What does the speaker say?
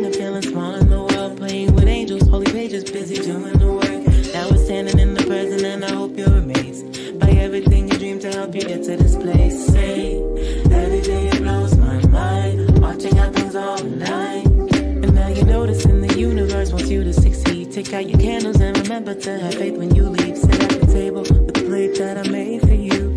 young and feeling small in the world, playing with angels, holy pages, busy doing the work. Now we're standing in the present and I hope you're amazed by everything you dream to help you get to this place. Say, every day it blows my mind, watching how things all align. And now you notice in the universe wants you to succeed. Take out your candles and remember to have faith when you leave. Sit at the table with the plate that I made for you.